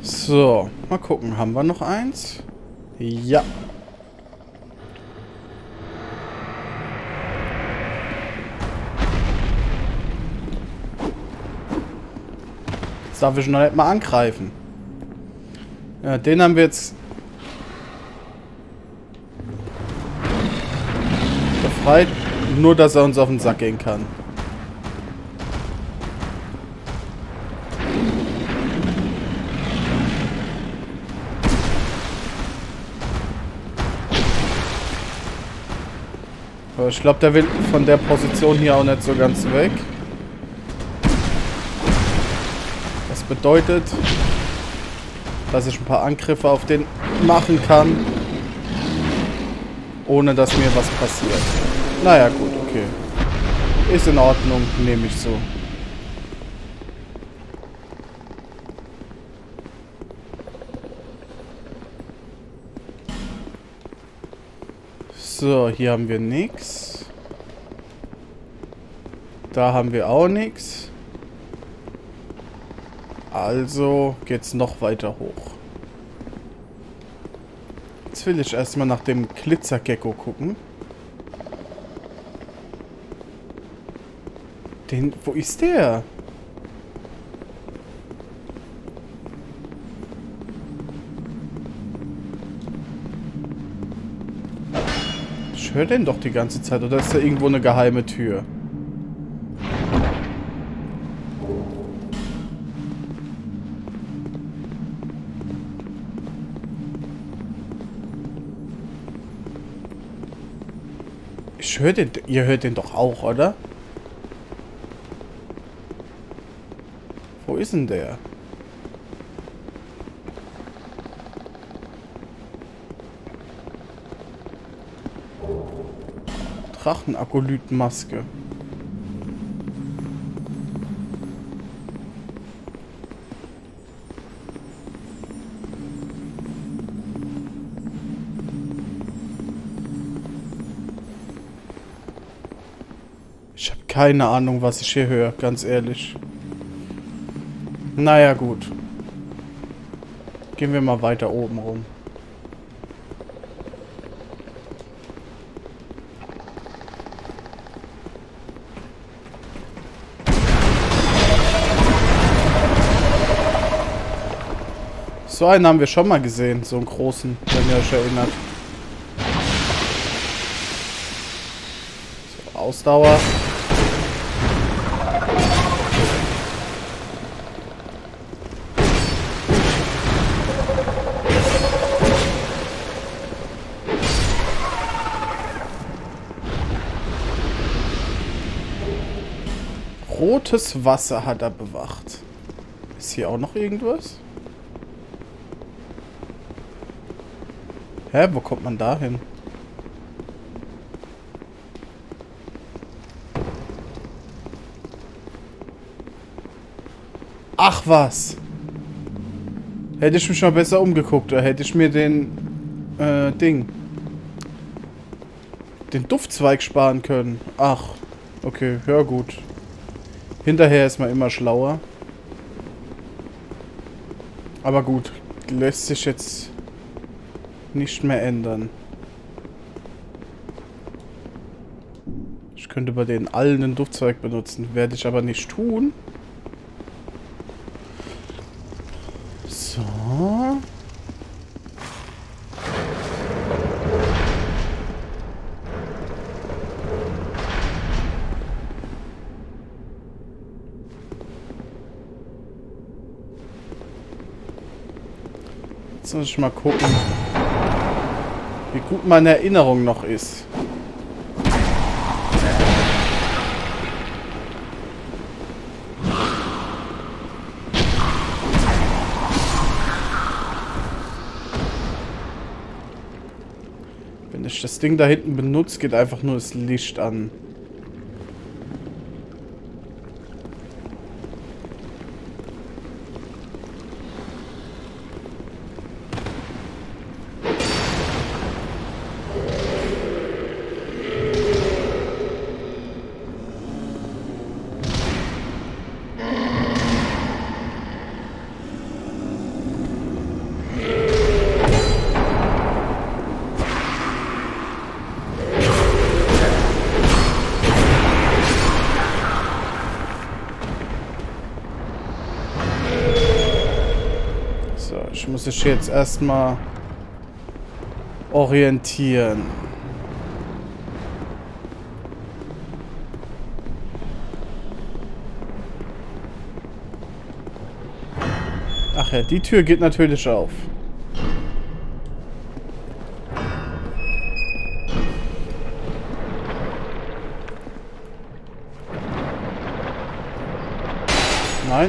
So, mal gucken. Haben wir noch eins? Ja. Jetzt darf ich noch nicht mal angreifen. Ja, den haben wir jetzt befreit. Nur, dass er uns auf den Sack gehen kann. Aber ich glaube, der will von der Position hier auch nicht so ganz weg. Das bedeutet, dass ich ein paar Angriffe auf den machen kann, ohne dass mir was passiert. Naja, gut, okay. Ist in Ordnung, nehme ich so. So, hier haben wir nichts. Da haben wir auch nichts. Also geht's noch weiter hoch. Jetzt will ich erstmal nach dem Glitzergecko gucken. Wo ist der? Ich höre den doch die ganze Zeit. Oder ist da irgendwo eine geheime Tür? Ich höre den... Ihr hört den doch auch, oder? Wo ist denn der? Drachenakolytenmaske. Ich habe keine Ahnung, was ich hier höre, ganz ehrlich. Naja, gut. Gehen wir mal weiter oben rum. So einen haben wir schon mal gesehen, so einen großen, wenn ihr euch erinnert. So, Ausdauer. Rotes Wasser hat er bewacht. Ist hier auch noch irgendwas? Hä, wo kommt man da hin? Ach was! Hätte ich mich mal besser umgeguckt, oder hätte ich mir den den Duftzweig sparen können. Ach, okay, ja gut. Hinterher ist man immer schlauer. Aber gut, lässt sich jetzt nicht mehr ändern. Ich könnte bei denen allen einen Duftzweig benutzen. Werde ich aber nicht tun. So. Jetzt muss ich mal gucken, wie gut meine Erinnerung noch ist. Wenn ich das Ding da hinten benutze, geht einfach nur das Licht an. ich muss mich jetzt erstmal orientieren. Ach ja, die Tür geht natürlich auf. Nein.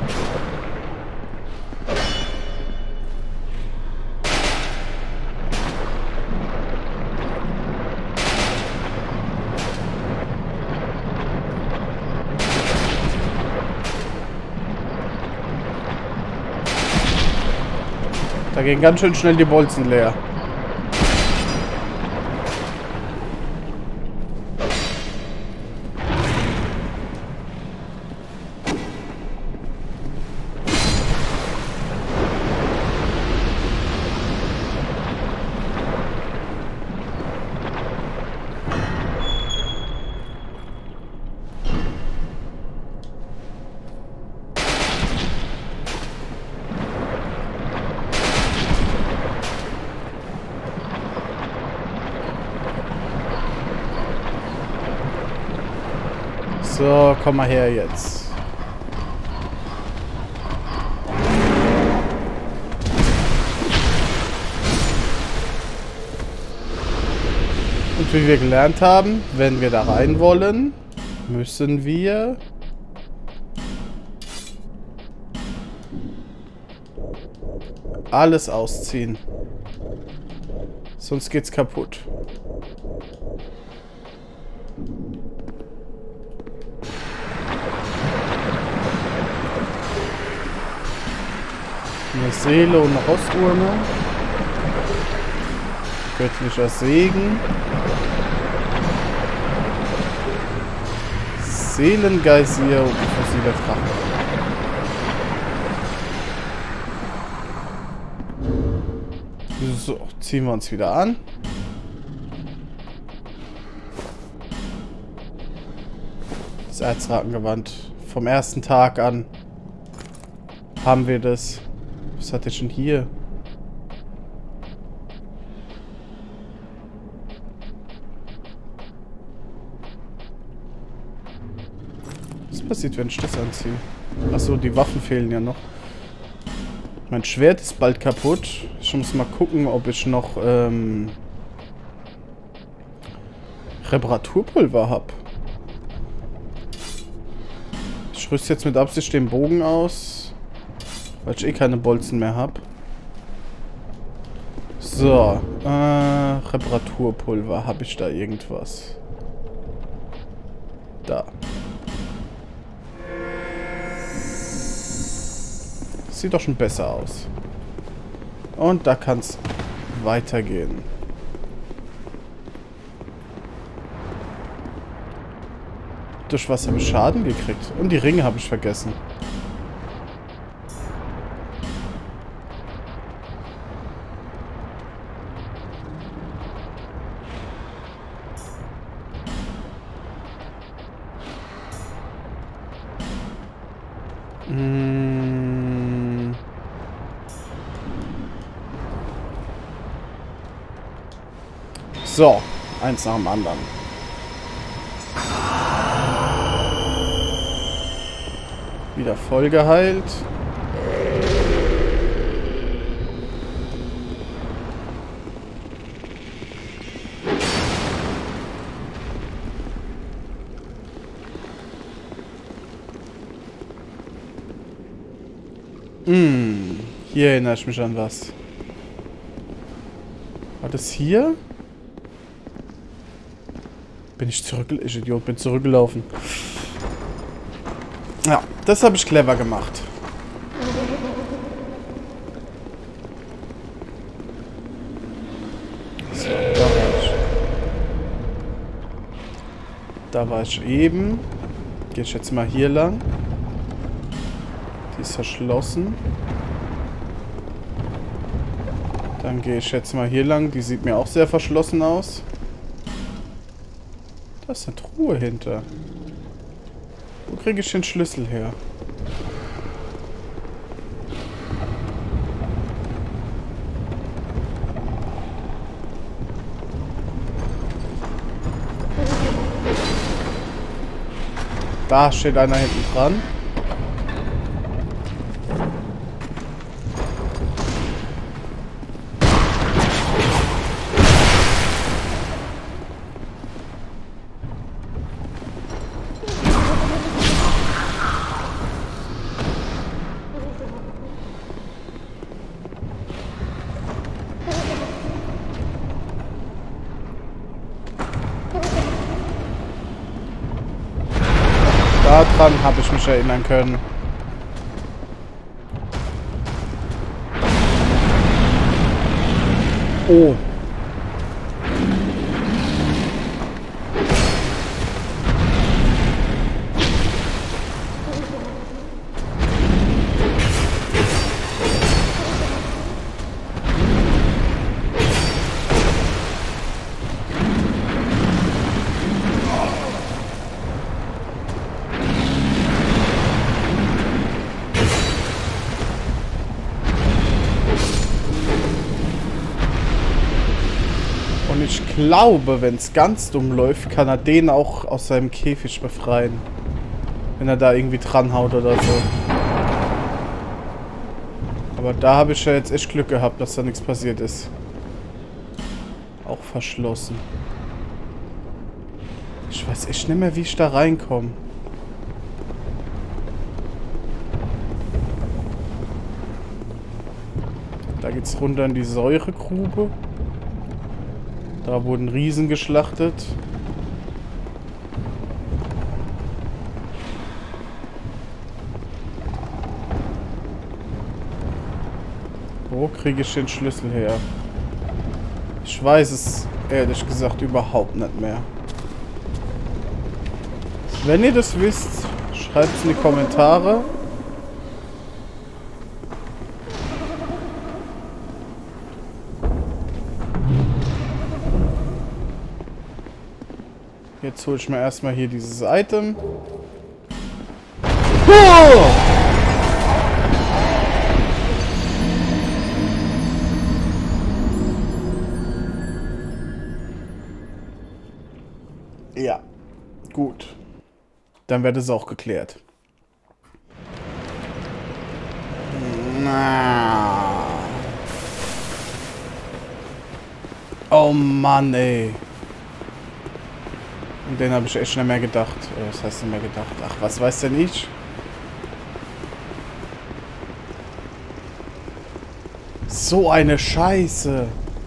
Da gehen ganz schön schnell die Bolzen leer. So, komm mal her jetzt. Und wie wir gelernt haben, wenn wir da rein wollen, müssen wir alles ausziehen. Sonst geht's kaputt. Eine Seele und eine Rosturne. Göttlicher Segen. Seelengeisier und fossile Drache. So, ziehen wir uns wieder an. Das Erzrakengewand. Vom ersten Tag an haben wir das. Was hat der schon hier? Was passiert, wenn ich das anziehe? Achso, die Waffen fehlen ja noch. Mein Schwert ist bald kaputt. Ich muss mal gucken, ob ich noch Reparaturpulver habe. Ich rüste jetzt mit Absicht den Bogen aus. Weil ich eh keine Bolzen mehr habe. So. Reparaturpulver. Habe ich da irgendwas? Da. Sieht doch schon besser aus. Und da kann es weitergehen. Durch was habe ich Schaden gekriegt? Und die Ringe habe ich vergessen. So, eins nach dem anderen. Wieder voll geheilt. Hier erinnere ich mich an was. War das hier? Bin ich zurückgelaufen? Ich Idiot, bin zurückgelaufen. Ja, das habe ich clever gemacht. So, da war ich eben. Gehe ich jetzt mal hier lang. Die ist verschlossen. Dann gehe ich jetzt mal hier lang. Die sieht mir auch sehr verschlossen aus. Da ist eine Truhe hinter. Wo kriege ich den Schlüssel her? Da steht einer hinten dran. Daran habe ich mich erinnern können. Oh. Und ich glaube, wenn es ganz dumm läuft, kann er den auch aus seinem Käfig befreien. Wenn er da irgendwie dranhaut oder so. Aber da habe ich ja jetzt echt Glück gehabt, dass da nichts passiert ist. Auch verschlossen. Ich weiß echt nicht mehr, wie ich da reinkomme. Da geht's runter in die Säuregrube. Da wurden Riesen geschlachtet. Wo kriege ich den Schlüssel her? Ich weiß es ehrlich gesagt überhaupt nicht mehr. Wenn ihr das wisst, schreibt es in die Kommentare. Jetzt hole ich mir erstmal hier dieses Item. Oh! Ja, gut. Dann wird es auch geklärt. Na. Oh Mann, ey. Und den habe ich echt nicht mehr gedacht. Was heißt nicht mehr gedacht? Ach, was weiß denn ich? So eine Scheiße.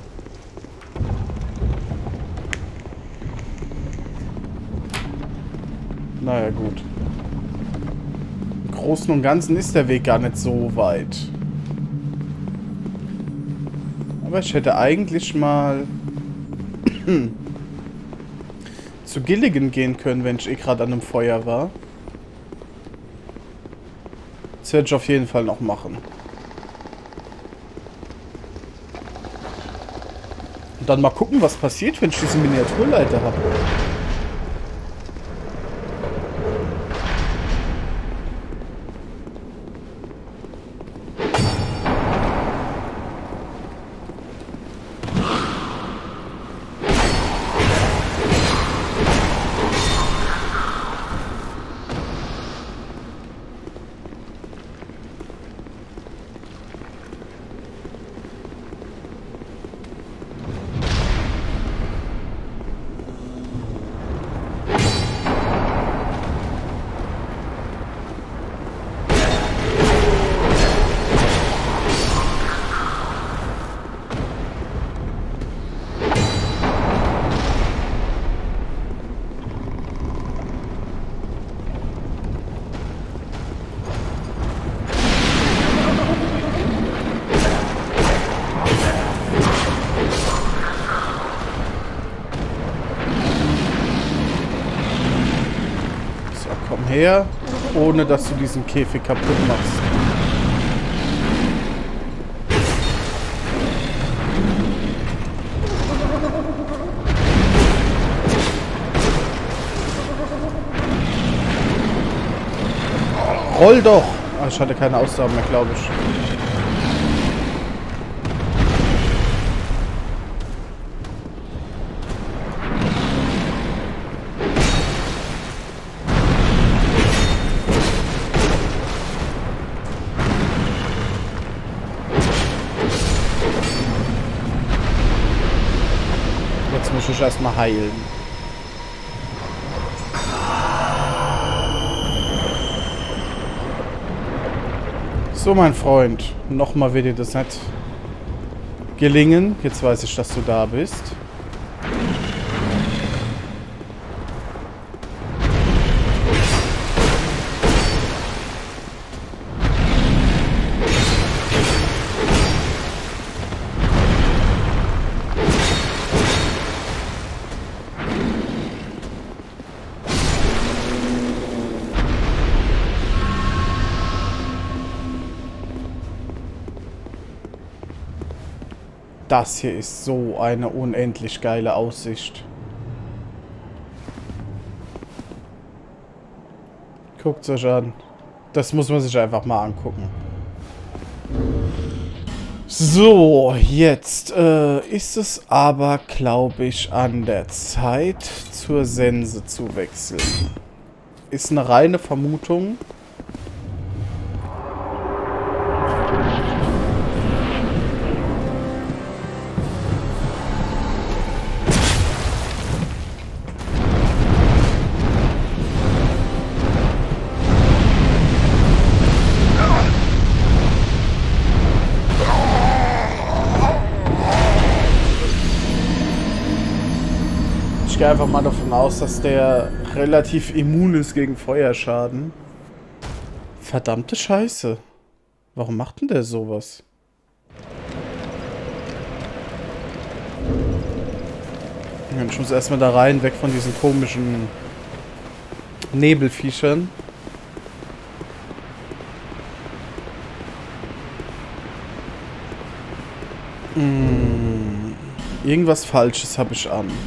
Naja, gut. Im Großen und Ganzen ist der Weg gar nicht so weit. Aber ich hätte eigentlich mal zu Gilligan gehen können, wenn ich eh gerade an einem Feuer war. Das werde ich auf jeden Fall noch machen. Und dann mal gucken, was passiert, wenn ich diese Miniaturleiter habe. Her, ohne dass du diesen Käfig kaputt machst. Roll doch! Ah, ich hatte keine Ausdauer mehr, glaube ich. muss ich erstmal heilen. So, mein Freund. Nochmal wird dir das nicht gelingen. Jetzt weiß ich, dass du da bist. Das hier ist so eine unendlich geile Aussicht. Guckt es euch an. Das muss man sich einfach mal angucken. So, jetzt ist es aber, glaube ich, an der Zeit, zur Sense zu wechseln. Ist eine reine Vermutung. Ich gehe einfach mal davon aus, dass der relativ immun ist gegen Feuerschaden. Verdammte Scheiße. Warum macht denn der sowas? Ich muss erstmal da rein, weg von diesen komischen Nebelviechern. Irgendwas Falsches habe ich an.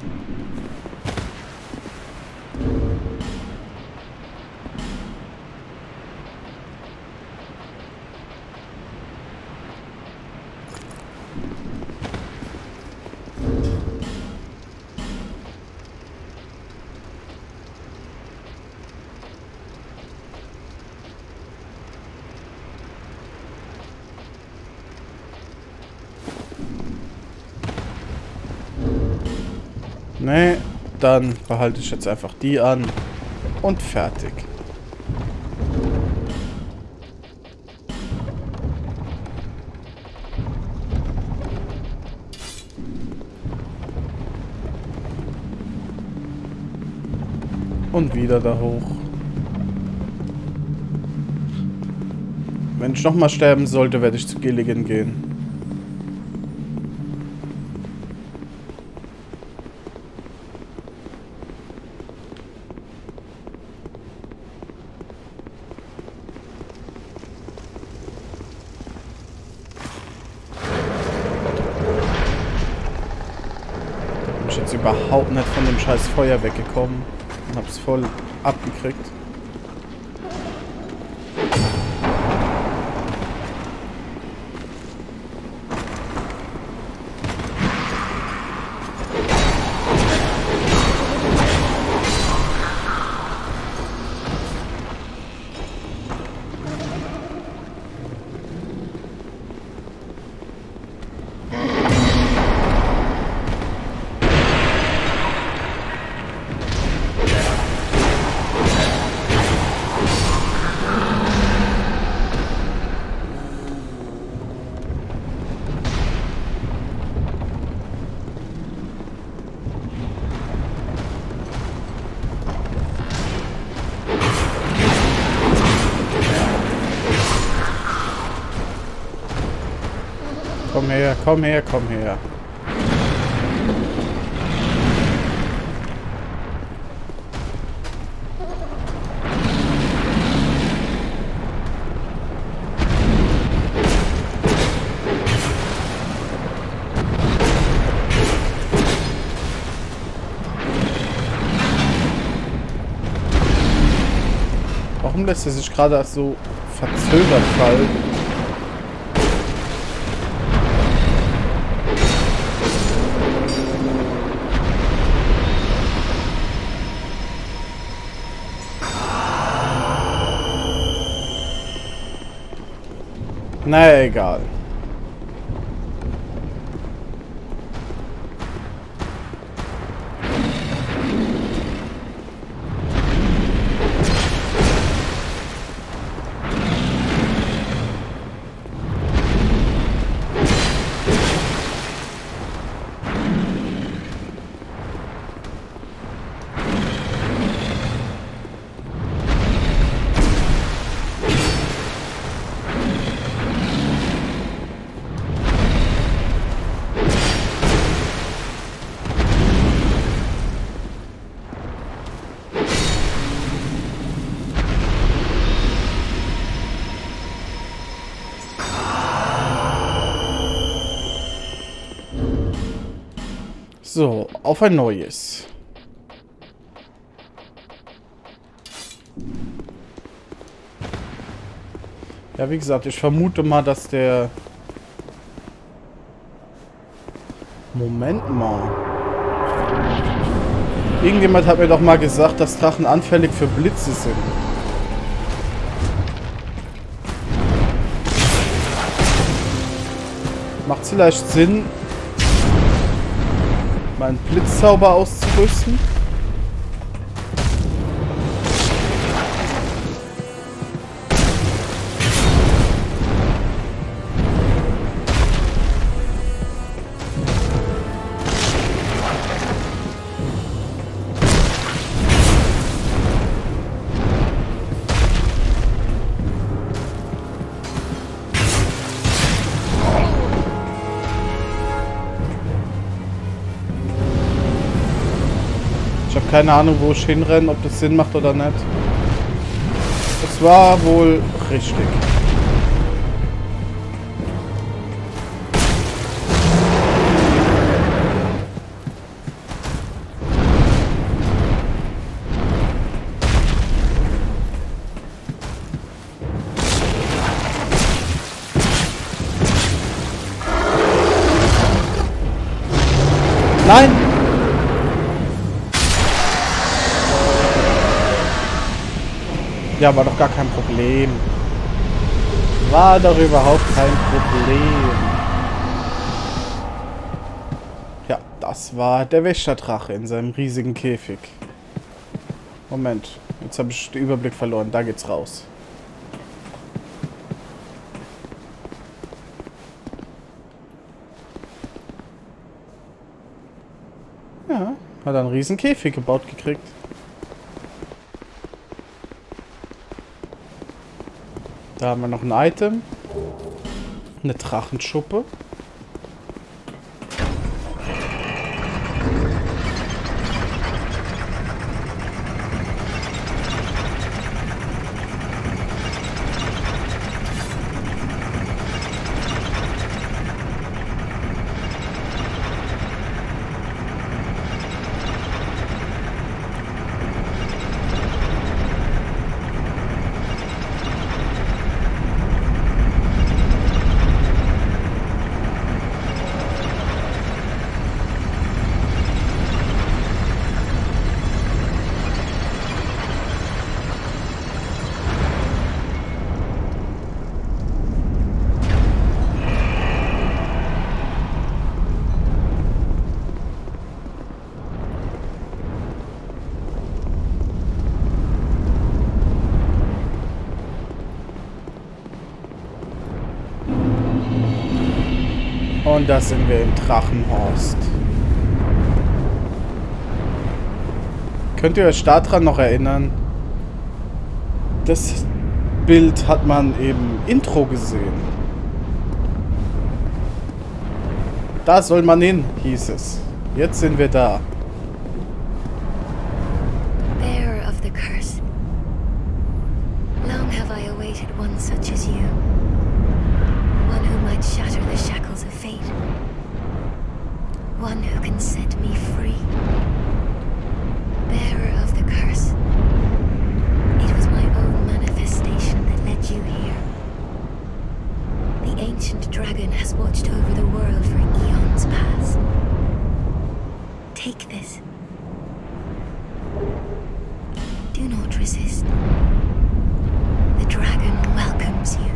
Nee, dann behalte ich jetzt einfach die an und fertig. Und wieder da hoch. Wenn ich nochmal sterben sollte, werde ich zu Gilligan gehen. Überhaupt nicht von dem scheiß Feuer weggekommen und hab's voll abgekriegt. Komm her, komm her, komm her. Warum lässt er sich gerade so verzögert fallen? Na egal. So, auf ein neues. Ja, wie gesagt, ich vermute mal, dass der... Moment mal. Irgendjemand hat mir doch mal gesagt, dass Drachen anfällig für Blitze sind. Macht es vielleicht Sinn, meinen Blitzzauber auszurüsten? Ich habe keine Ahnung, wo ich hinrenne, ob das Sinn macht oder nicht. Das war wohl richtig. Nein! Ja, war doch gar kein Problem. War doch überhaupt kein Problem. Ja, das war der Wächterdrache in seinem riesigen Käfig. Moment, jetzt habe ich den Überblick verloren. Da geht's raus. Ja, hat einen riesen Käfig gebaut gekriegt. Da haben wir noch ein Item. Eine Drachenschuppe. Und da sind wir im Drachenhorst. Könnt ihr euch daran noch erinnern? Das Bild hat man im Intro gesehen. Da soll man hin, hieß es. Jetzt sind wir da. Bearer of the curse. Long have I awaited one such as you. One who might shatter the shackles of fate. One who can set me free. Bearer of the curse. It was my own manifestation that led you here. The ancient dragon has watched over the world for eons past. Take this. Do not resist. The dragon welcomes you.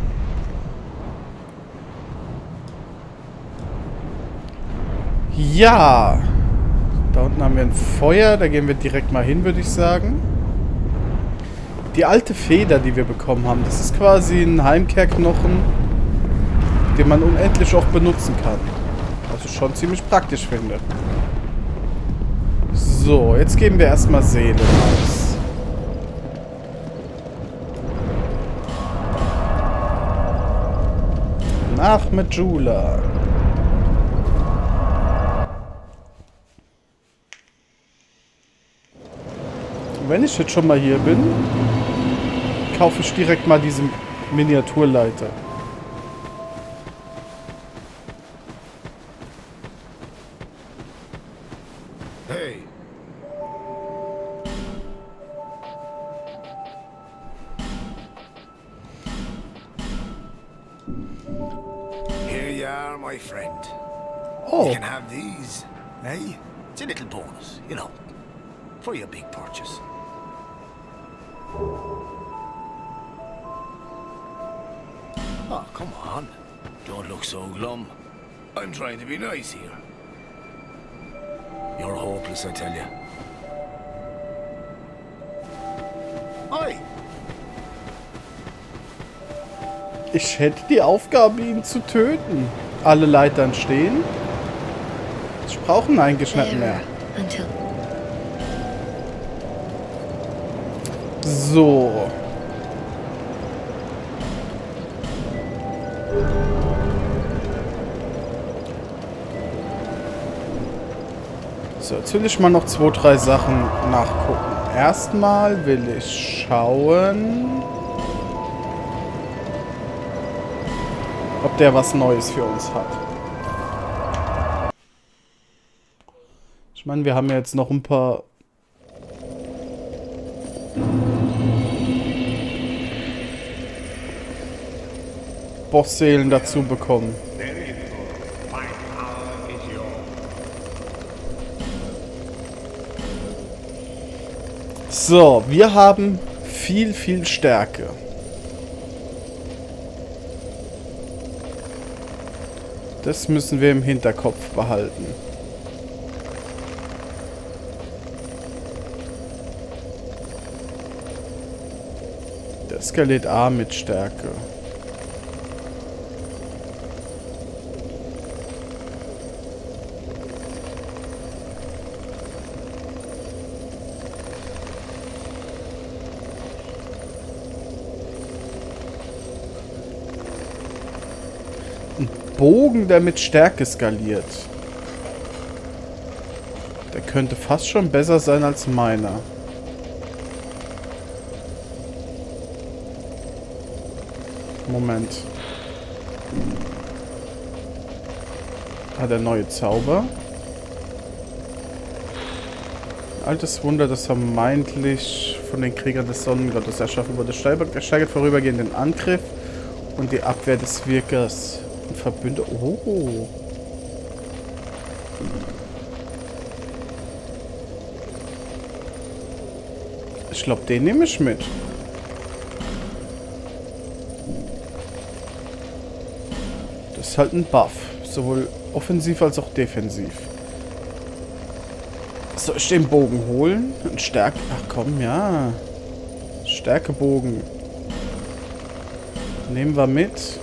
Ja. Da unten haben wir ein Feuer. Da gehen wir direkt mal hin, würde ich sagen. Die alte Feder, die wir bekommen haben, das ist quasi ein Heimkehrknochen, den man unendlich oft benutzen kann. Was ich schon ziemlich praktisch finde. So, jetzt geben wir erstmal Seelen aus. Nach Majula. Wenn ich jetzt schon mal hier bin, kaufe ich direkt mal diese Miniaturleiter. Hey. Here you are, my friend. Oh. You can have these, eh? It's a little bonus, you know, for your big purchase. Oh, come on. Don't look so glum. I'm trying to be nice here. You're hopeless, I tell you. Oi! Ich hätte die Aufgabe, ihn zu töten. Alle Leitern stehen. Ich brauche ihn eigentlich nicht mehr. So. So, jetzt will ich mal noch 2, 3 Sachen nachgucken. Erstmal will ich schauen, ob der was Neues für uns hat. Ich meine, wir haben ja jetzt noch ein paar Bossseelen dazu bekommen. So, wir haben viel, viel Stärke. Das müssen wir im Hinterkopf behalten. Der Skelet A mit Stärke. Bogen, der mit Stärke skaliert. Der könnte fast schon besser sein als meiner. Moment. Ah, der neue Zauber. Ein altes Wunder, das vermeintlich von den Kriegern des Sonnengottes erschaffen wurde. Steigert vorübergehend den Angriff und die Abwehr des Wirkers. Verbünde. Oh. Ich glaube, den nehme ich mit. Das ist halt ein Buff. Sowohl offensiv als auch defensiv. Soll ich den Bogen holen? Ein Stärke. Ach komm, ja. Stärkebogen. Nehmen wir mit.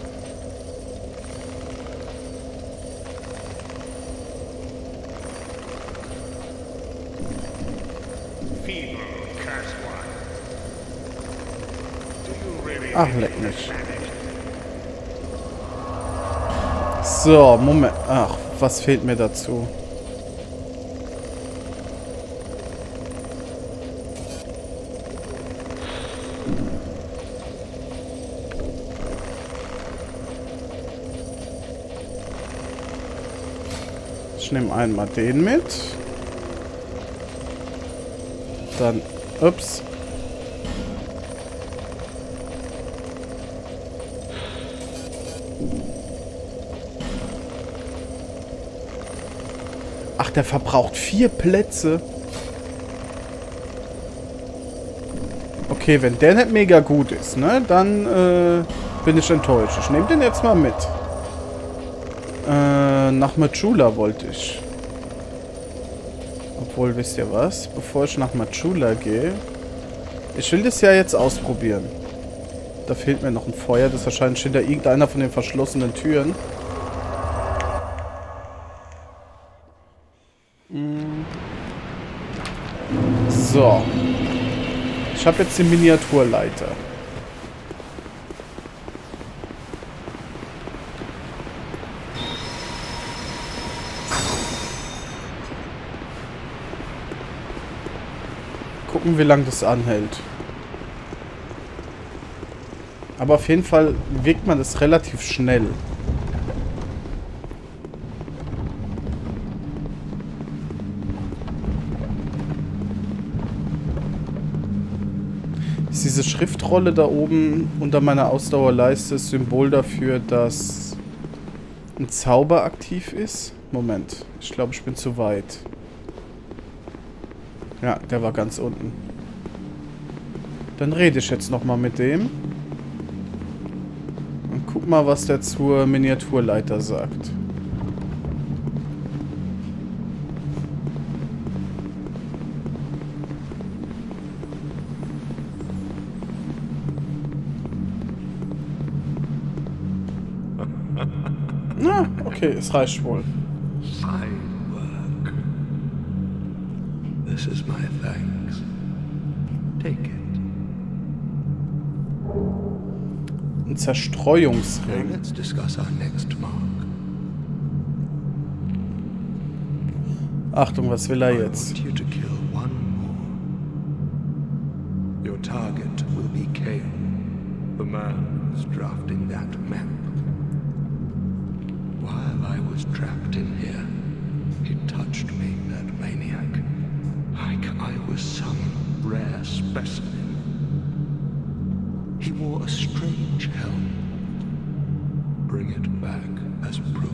Ach, leck mich. So, Moment. Ach, was fehlt mir dazu? Ich nehme einmal den mit. Dann, ups. Ach, der verbraucht 4 Plätze. Okay, wenn der nicht mega gut ist, ne, dann bin ich enttäuscht. Ich nehme den jetzt mal mit. Nach Majula wollte ich. Obwohl, wisst ihr was? Bevor ich nach Majula gehe. Ich will das ja jetzt ausprobieren. Da fehlt mir noch ein Feuer. Das ist wahrscheinlich hinter irgendeiner von den verschlossenen Türen. So. Ich habe jetzt die Miniaturleiter. Gucken, wie lange das anhält. Aber auf jeden Fall wirkt man das relativ schnell. Ist diese Schriftrolle da oben unter meiner Ausdauerleiste das Symbol dafür, dass ein Zauber aktiv ist? Moment, ich glaube, ich bin zu weit. Ja, der war ganz unten. Dann rede ich jetzt nochmal mit dem. Und guck mal, was der zur Miniaturleiter sagt. Na, okay, es reicht wohl. Fine work. This is my thanks. Take it. Ein Now Zerstreuungsring. let's discuss our next mark. Achtung, was will er I jetzt? want you to kill one more. Your target will be Kale, the man who's drafting that map. While I was trapped in here, he touched me, that maniac, like I was some rare specimen. He wore a strange helm. Bring it back as proof.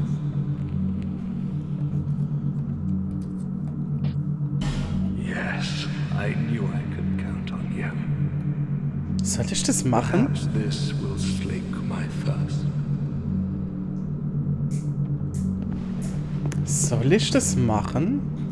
Yes, I knew I could count on you. Soll ich das machen? Perhaps this will slake my thirst. Soll ich das machen?